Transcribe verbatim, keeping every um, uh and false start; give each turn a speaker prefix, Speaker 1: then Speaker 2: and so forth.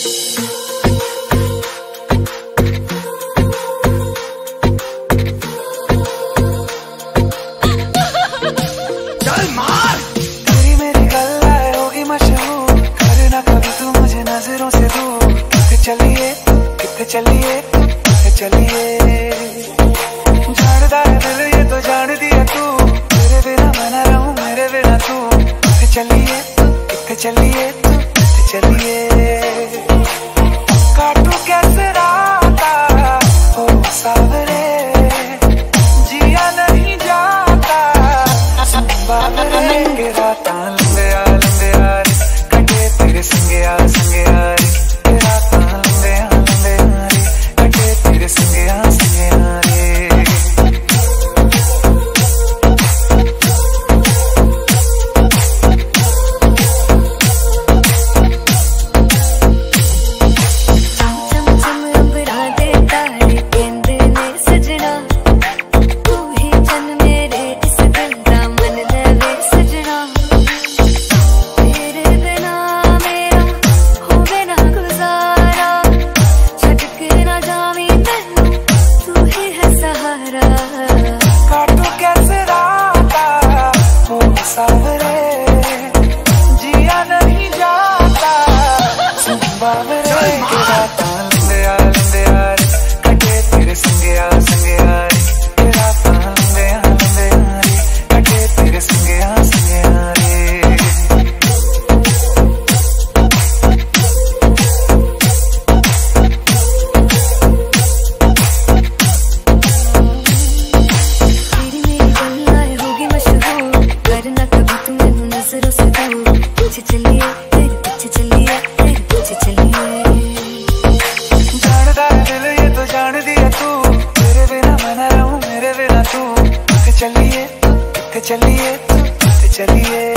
Speaker 1: चलिए किथे चलिए किथे चलिए जानदा है दिल ये तो जान दिया तू तेरे बिना मैं ना रहूं मेरे बिना तू किथे चलिए किथे चलिए किथे चलिए काटू कैसे राता ओ सावरे जिया नहीं जाता बाबरे के राता लंबे आ लंबे आ कटे तेरे संगे आ संगे आ जिया नहीं जाता बाबरे के राता लंबे आ लंबे आ कटे तेरे संगे आ संगे आ रे राता लंबे आ लंबे आ रे कटे तेरे संगे आ संगे आ रे पीछे चलिए तेरे पीछे चलिए तेरे पीछे चलिए जानदा है दिल ये तो जान दिया तू तेरे बिना मैं ना रहूं मेरे बिना तू किथे चलिए किथे चलिए किथे चलिए